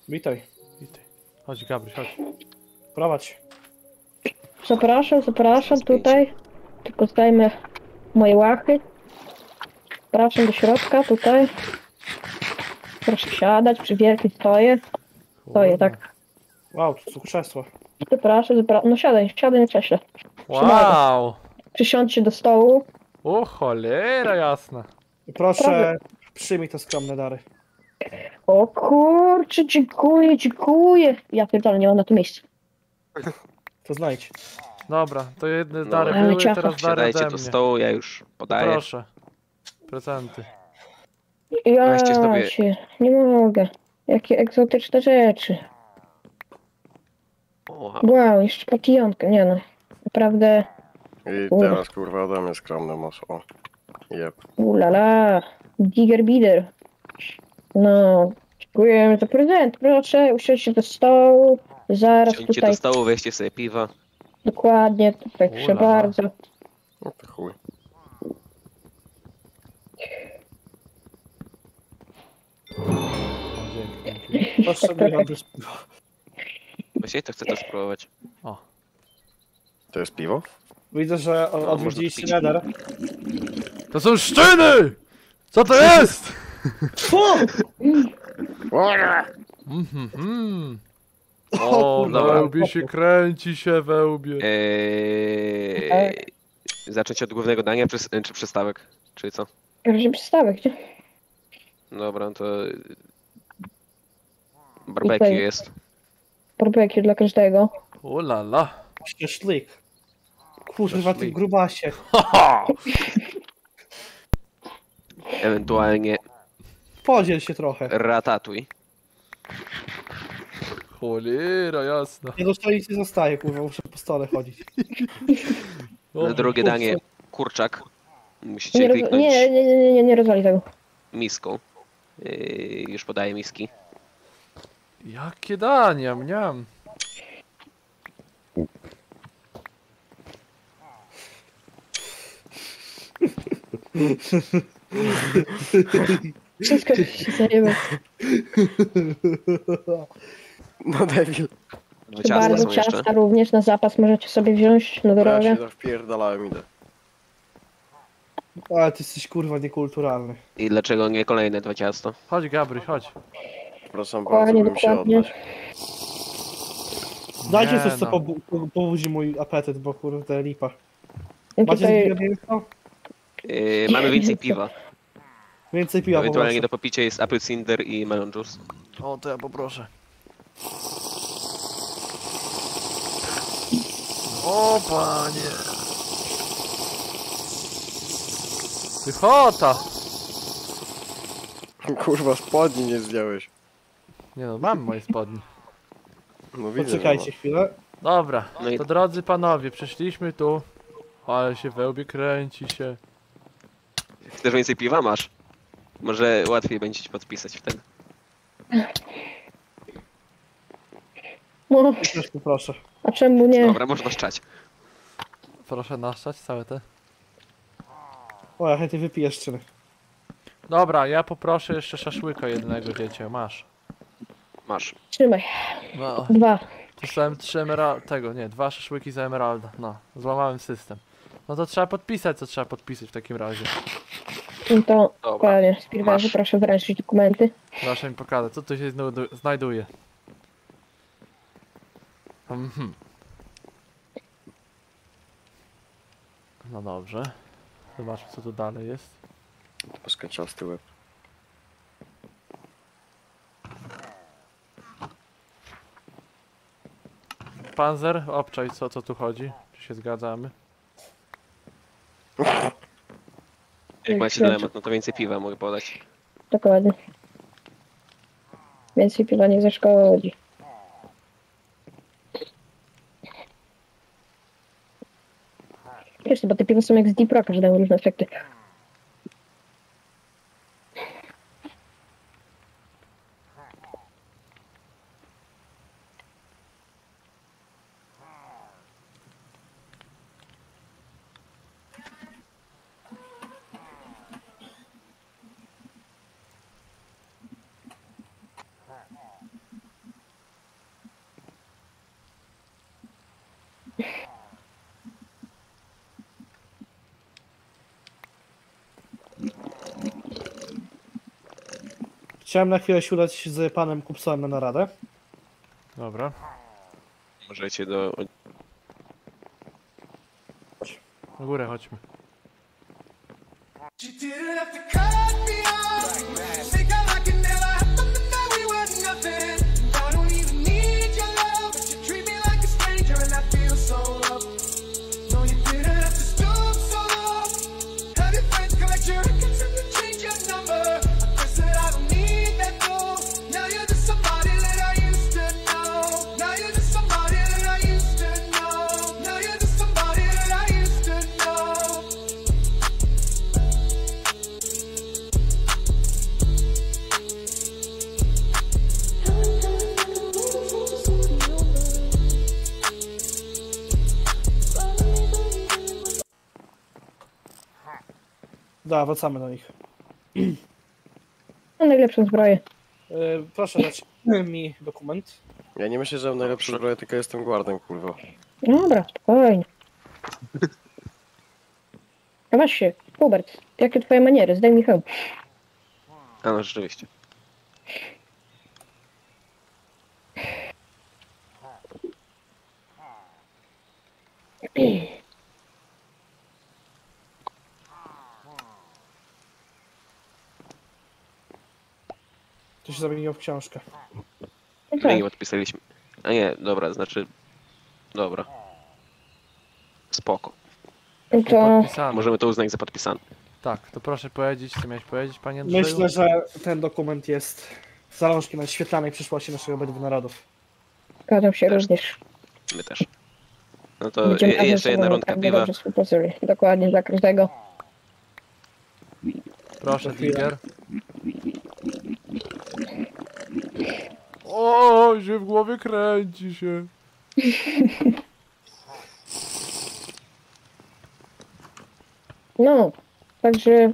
Witaj. Witaj. Chodź, Gabryś, chodź. Prowadź. Zapraszam tutaj. Tylko zdajmy moje łachy. Zapraszam do środka, tutaj. Proszę siadać przy wielkim stoję. Stoję, tak. Wow, tu są krzesła. Zapraszam. No siadaj na krześle. Wow! Przysiądźcie do stołu. O cholera jasna. Proszę, przyjmij te skromne dary. O kurczę, dziękuję. Ja pierdolę, nie mam na to miejsca. To znajdź. Dobra, to jedne No, dary ale były, ciacho. teraz dary Siadajcie ode do mnie. stołu, ja już podaję. Proszę. Prezenty. Ja Weźcie sobie- się nie mogę. Jakie egzotyczne rzeczy. O, Wow, jeszcze potijonkę, nie no. Naprawdę, I Kurde. teraz kurwa ode mnie skromne masz, o. Jep. ulala. Digger bider. No, dziękujemy za prezent. Proszę, usiądźcie do stołu. Zaraz Siądźcie tutaj, do stołu, weźcie sobie piwa. dokładnie, tutaj proszę Ulala. bardzo. No to chuj. O, dzięki. Proszę sobie Andrzej. Właśnie to chcę to spróbować. O, To jest piwo? Widzę, że No, odwiedziliście można Nether. to są szczyny! Co to jest? Mhm. O, kurwa. wełbie się, kręci się wełbie. Zacząć od głównego dania czy przystawek? Czy co? Proszę przystawek, nie? Dobra, to... Barbecue Tutaj. jest. Barbecue dla każdego. O la la. Szaszlik. Kurwa, ty Szaszlik. grubasie. Haha! Ewentualnie Podziel się trochę. ratatuj. Cholera jasna. Nie dostoi nic nie zostaje, kurwa, muszę po stole chodzić. O, Drugie danie kurczak. Musicie Nie, kliknąć nie rozwali tego. miską. Już podaję miski. jakie dania, mniam. Wszystko się zajebie. No debil. Dwa ciasta Bardzo są jeszcze. ciasta również na zapas możecie sobie wziąć na Ja drogę. się tam wpierdalałem, idę. Ale ty jesteś kurwa niekulturalny. I dlaczego nie kolejne dwa ciasta? Chodź Gabryś, chodź. Przepraszam Dokładnie, bardzo, bym się dokładnie. oddać. Dajcie Nie coś, co no. pobudzi mój apetyt, bo kurde lipa. Macie Tutaj zbigane mięso? Mamy więcej piwa. Więcej piwa Ewentualnie poproszę. do popicia jest apple cinder i melon juice. O, to ja poproszę. O panie. Pychota! Kurwa, spodni nie zdjąłeś. Nie no, mam moje spodnie. No widzę. Poczekajcie chwilę. Dobra, No i- to drodzy panowie, przyszliśmy tu. Ale się wełbie kręci się. Chcesz więcej piwa? Masz. Może łatwiej będzie ci podpisać wtedy. no, Też poproszę. a czemu nie? Dobra, można szczać. Proszę naszczać całe te. O, ja chętnie wypiję szczyny. Dobra, ja poproszę jeszcze szaszłyka jednego, dziecię, masz. Masz. Trzymaj. No, 2. dostałem 3 tego, nie, 2 szaszłyki za emeralda. No, złamałem system. No to trzeba podpisać, co trzeba podpisać w takim razie. No to Dobra, dokładnie. Spirwarzy, masz. proszę wręczyć dokumenty. Proszę mi pokazać, co tu się znajduje. Mhm. No dobrze. Zobaczmy, co tu dalej jest. Poskaczasty łeb. Panzer, obczaj, co tu chodzi. Czy się zgadzamy? Jak macie dylemat, no to więcej piwa mogę podać. Dokładnie. Więcej piwa nie zaszkodzi. Wiesz, bo te piwa są jak z Deep Rocka, że dają różne efekty. Chciałem na chwilę się udać z panem Kupsonem na naradę. Dobra. Możecie do... Na górę chodźmy. You didn't have to cut me off. Think I like it never happened and that we were nothing. I don't even need your love, but you treat me like a stranger and I feel so loved. No, you didn't have to stoop so low. Have your friends collect your records and then change your number. I guess that I don't need that though. Now you're just somebody that I used to know. Now you're just somebody that I used to know. Now you're just somebody that I used to know. Da, wracamy do nich. Mam najlepszą zbroję. Proszę dać mi dokument. Ja nie myślę, że mam najlepszą zbroję, tylko jestem guardem, kurwa. Dobra, spokojnie. A właśnie, Hubert, jakie twoje maniery? Zdaj mi hełm. A no, rzeczywiście. To się zamieniło w książkę. No My nie tak, podpisaliśmy. A nie, dobra, znaczy... Dobra. Spoko. to Podpisane. Możemy to uznać za podpisane. Tak, to proszę powiedzieć, co miałeś powiedzieć, panie Andrzeju? Myślę, że ten dokument jest zalążkiem świetlanej przyszłości naszych obydwu narodów. zgadzam się Też. również. My też. No to Będziemy razem jeszcze ze jedna sobą rundka naprawdę piwa. dobrze współpracowali. Dokładnie, dla każdego. Proszę, Tiger. O, się w głowie kręci się. No, także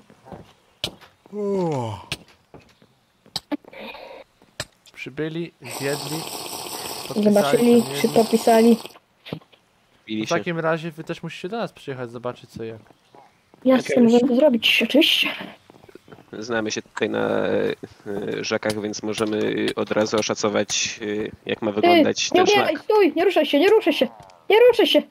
Przybyli, zjedli, zobaczyli, podpisali, czy podpisali. Pili W się. takim razie wy też musicie do nas przyjechać, zobaczyć co i jak. Jasne, możemy to zrobić, oczywiście. Znamy się tutaj na rzekach, więc możemy od razu oszacować, jak ma Ty, wyglądać nie ten umieraj, szlak. stój, nie ruszaj się, nie ruszaj się, nie ruszaj się.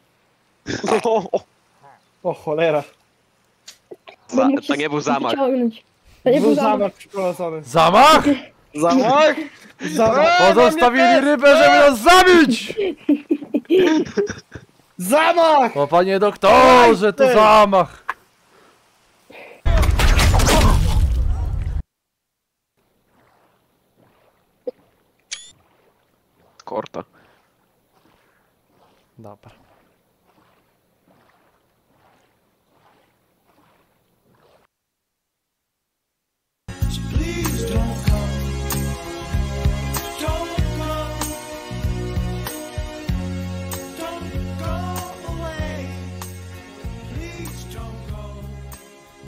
O cholera. Bo mógł To się nie był zamach. wyciągnąć. To nie był zamach. przeprowadzony. Zamach! Zamach! Zamach! Pozostawili rybę, żeby nas zabić! Zamach! O panie doktorze, to Ty! zamach! Korta. Dobra.